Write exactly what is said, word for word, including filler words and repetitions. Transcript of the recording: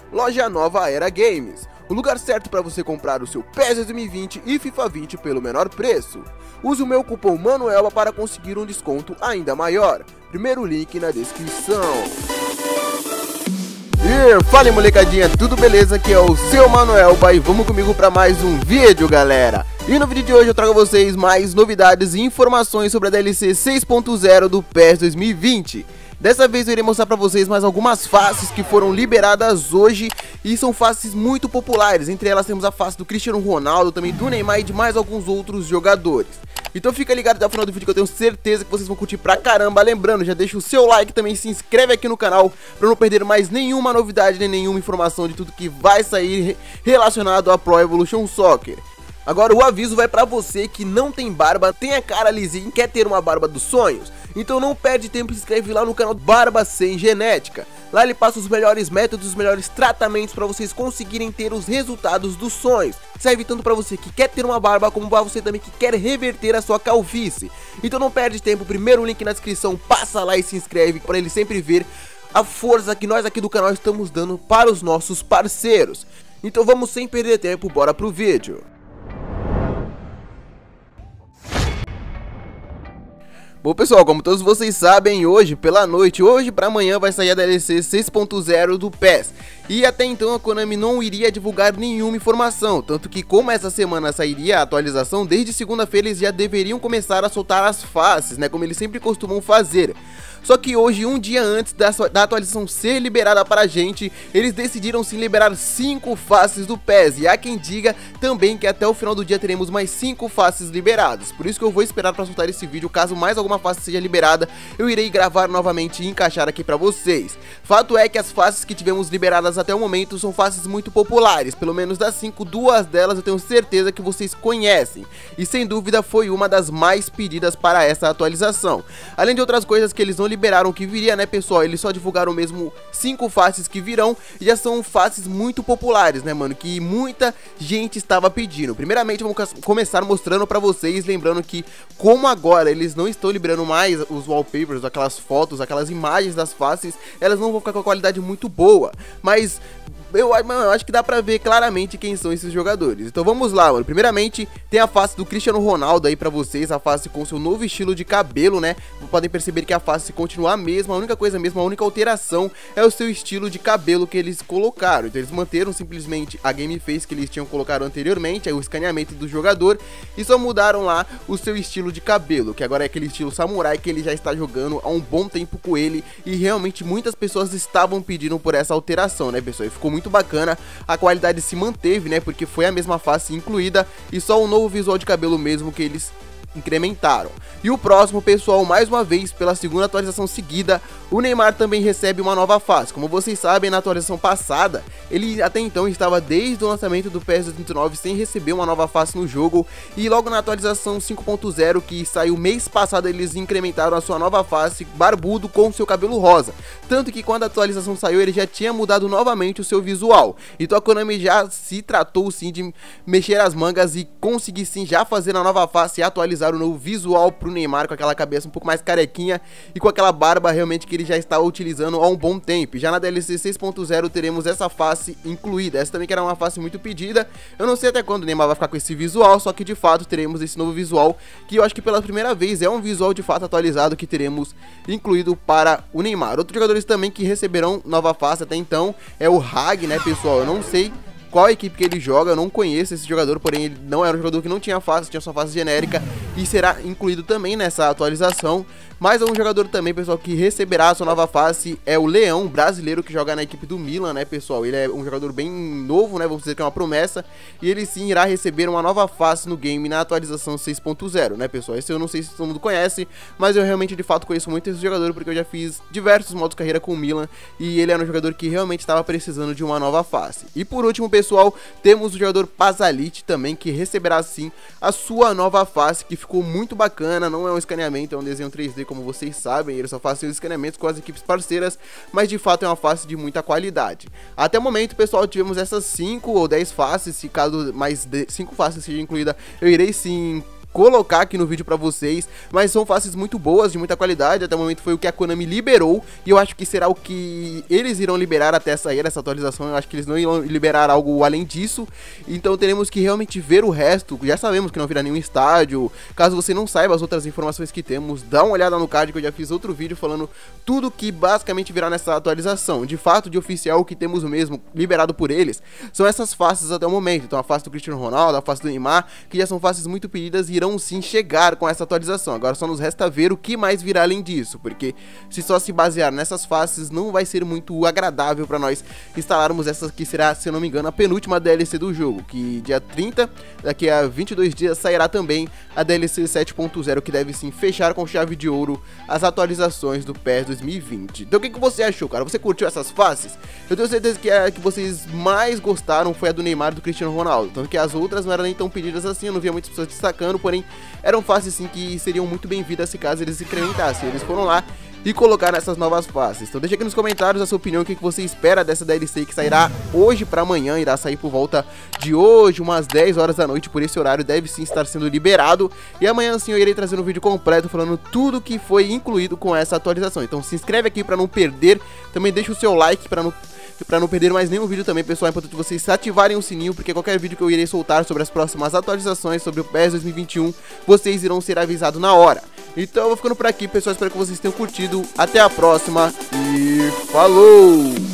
Loja Nova Era Games, o lugar certo para você comprar o seu P E S dois mil e vinte e FIFA vinte pelo menor preço. Use o meu cupom MANOELBA para conseguir um desconto ainda maior. Primeiro link na descrição. E fala aí, molecadinha, tudo beleza? Aqui é o seu Manoelba e vamos comigo para mais um vídeo, galera. E no vídeo de hoje eu trago a vocês mais novidades e informações sobre a D L C seis ponto zero do P E S dois mil e vinte. Dessa vez eu irei mostrar para vocês mais algumas faces que foram liberadas hoje e são faces muito populares. Entre elas temos a face do Cristiano Ronaldo, também do Neymar e de mais alguns outros jogadores. Então fica ligado até o final do vídeo que eu tenho certeza que vocês vão curtir pra caramba. Lembrando, já deixa o seu like, também se inscreve aqui no canal pra não perder mais nenhuma novidade nem nenhuma informação de tudo que vai sair relacionado a Pro Evolution Soccer. Agora o aviso vai pra você que não tem barba, tem a cara lisinha e quer ter uma barba dos sonhos. Então não perde tempo e se inscreve lá no canal Barba Sem Genética. Lá ele passa os melhores métodos, os melhores tratamentos para vocês conseguirem ter os resultados dos sonhos. Serve tanto para você que quer ter uma barba, como para você também que quer reverter a sua calvície. Então não perde tempo, primeiro link na descrição, passa lá e se inscreve para ele sempre ver a força que nós aqui do canal estamos dando para os nossos parceiros. Então vamos sem perder tempo, bora pro vídeo. Bom pessoal, como todos vocês sabem, hoje pela noite, hoje pra amanhã vai sair a D L C seis ponto zero do P E S. E até então a Konami não iria divulgar nenhuma informação, tanto que como essa semana sairia a atualização, desde segunda-feira eles já deveriam começar a soltar as faces, né, como eles sempre costumam fazer. Só que hoje, um dia antes da, da atualização ser liberada para a gente, eles decidiram sim liberar cinco faces do P E S. E há quem diga também que até o final do dia teremos mais cinco faces liberadas. Por isso que eu vou esperar para soltar esse vídeo. Caso mais alguma face seja liberada, eu irei gravar novamente e encaixar aqui para vocês. Fato é que as faces que tivemos liberadas até o momento são faces muito populares. Pelo menos das cinco, duas delas eu tenho certeza que vocês conhecem. E sem dúvida foi uma das mais pedidas para essa atualização. Além de outras coisas que eles não liberaram que viria, né pessoal, eles só divulgaram mesmo cinco faces que virão e já são faces muito populares, né mano, que muita gente estava pedindo. Primeiramente vamos começar mostrando pra vocês, lembrando que como agora eles não estão liberando mais os wallpapers, aquelas fotos, aquelas imagens das faces, elas não vão ficar com a qualidade muito boa, mas Eu, mano, eu acho que dá pra ver claramente quem são esses jogadores. Então vamos lá, mano. Primeiramente tem a face do Cristiano Ronaldo aí pra vocês, a face com seu novo estilo de cabelo, né? Podem perceber que a face continua a mesma, a única coisa mesmo, a única alteração é o seu estilo de cabelo que eles colocaram. Então eles manteram simplesmente a game face que eles tinham colocado anteriormente, aí o escaneamento do jogador, e só mudaram lá o seu estilo de cabelo, que agora é aquele estilo samurai que ele já está jogando há um bom tempo com ele, e realmente muitas pessoas estavam pedindo por essa alteração, né pessoal? E ficou muito muito bacana, a qualidade se manteve, né, porque foi a mesma face incluída e só o novo visual de cabelo mesmo que eles incrementaram. E o próximo, pessoal, mais uma vez, pela segunda atualização seguida, o Neymar também recebe uma nova face. Como vocês sabem, na atualização passada, ele até então estava desde o lançamento do P E S dois mil e nove sem receber uma nova face no jogo, e logo na atualização cinco ponto zero, que saiu mês passado, eles incrementaram a sua nova face, barbudo, com seu cabelo rosa. Tanto que quando a atualização saiu, ele já tinha mudado novamente o seu visual. Então a Konami já se tratou sim de mexer as mangas e conseguir sim já fazer a nova face e atualizar o novo visual pro Neymar, com aquela cabeça um pouco mais carequinha e com aquela barba realmente que ele já está utilizando há um bom tempo. Já na D L C seis ponto zero teremos essa face incluída, essa também que era uma face muito pedida. Eu não sei até quando o Neymar vai ficar com esse visual, só que de fato teremos esse novo visual, que eu acho que pela primeira vez é um visual de fato atualizado que teremos incluído para o Neymar. Outros jogadores também que receberão nova face até então é o Hag, né pessoal? Eu não sei qual equipe que ele joga, eu não conheço esse jogador, porém ele não era um jogador que não tinha face, tinha sua face genérica e será incluído também nessa atualização. Mas um jogador também, pessoal, que receberá a sua nova face é o Leão, brasileiro, que joga na equipe do Milan, né, pessoal? Ele é um jogador bem novo, né, vamos dizer que é uma promessa, e ele sim irá receber uma nova face no game na atualização seis ponto zero, né, pessoal? Esse eu não sei se todo mundo conhece, mas eu realmente, de fato, conheço muito esse jogador, porque eu já fiz diversos modos de carreira com o Milan, e ele era um jogador que realmente estava precisando de uma nova face. E por último, pessoal, temos o jogador Pazalic também, que receberá sim a sua nova face, que ficou muito bacana, não é um escaneamento, é um desenho três D, como vocês sabem, ele só faz seus escaneamentos com as equipes parceiras, mas de fato é uma face de muita qualidade. Até o momento, pessoal, tivemos essas cinco ou dez faces, se caso mais cinco faces seja incluída, eu irei sim colocar aqui no vídeo pra vocês, mas são faces muito boas, de muita qualidade. Até o momento foi o que a Konami liberou, e eu acho que será o que eles irão liberar até sair essa atualização. Eu acho que eles não irão liberar algo além disso, então teremos que realmente ver o resto. Já sabemos que não virá nenhum estádio. Caso você não saiba as outras informações que temos, dá uma olhada no card, que eu já fiz outro vídeo falando tudo que basicamente virá nessa atualização. De fato, de oficial, o que temos mesmo liberado por eles são essas faces até o momento. Então a face do Cristiano Ronaldo, a face do Neymar, que já são faces muito pedidas e irão sim chegar com essa atualização. Agora só nos resta ver o que mais virá além disso, porque se só se basear nessas faces não vai ser muito agradável para nós instalarmos essa que será, se eu não me engano, a penúltima D L C do jogo, que dia trinta, daqui a vinte e dois dias, sairá também a D L C sete ponto zero, que deve sim fechar com chave de ouro as atualizações do P E S dois mil e vinte. Então o que, que você achou, cara? Você curtiu essas faces? Eu tenho certeza que a que vocês mais gostaram foi a do Neymar e do Cristiano Ronaldo, tanto que as outras não eram nem tão pedidas assim, eu não via muitas pessoas destacando, porém eram faces sim que seriam muito bem-vindas se caso eles incrementassem. Eles foram lá e colocar nessas novas faces. Então deixa aqui nos comentários a sua opinião, o que você espera dessa D L C que sairá hoje pra amanhã. Irá sair por volta de hoje, umas dez horas da noite, por esse horário deve sim estar sendo liberado. E amanhã sim eu irei trazer um vídeo completo falando tudo que foi incluído com essa atualização. Então se inscreve aqui pra não perder, também deixa o seu like pra não... Pra não perder mais nenhum vídeo também, pessoal. É importante vocês ativarem o sininho, porque qualquer vídeo que eu irei soltar sobre as próximas atualizações sobre o P E S dois mil e vinte e um, vocês irão ser avisados na hora. Então eu vou ficando por aqui, pessoal. Espero que vocês tenham curtido. Até a próxima e falou!